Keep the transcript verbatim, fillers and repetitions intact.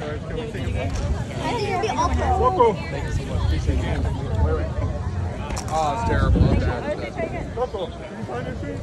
Can we take it? I think it'd be awful. Coco. Thank you so much. Appreciate it. Wait, wait. Oh, it's terrible. I'm bad. Coco, can you find your feet?